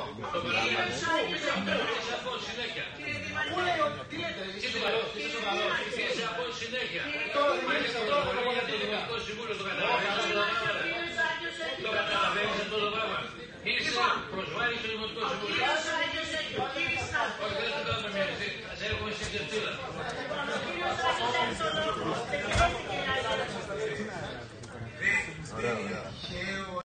Το καταλαβαίνεις. Είσαι από συνέχεια. Τι λέτε, Είσαι σοβαρός. Είσαι από συνέχεια. Το Δημοτικό Συμβούλιο το καταλαβαίνεις. Το καταλαβαίνεις αυτό το πράγμα. Είσαι προσβάλλεις στο Δημοτικό Συμβούλιο. Όχι, δεν το κάνουμε μια εσύ. Ας έχουμε στην κερτίδα. Ωραία, ωραία.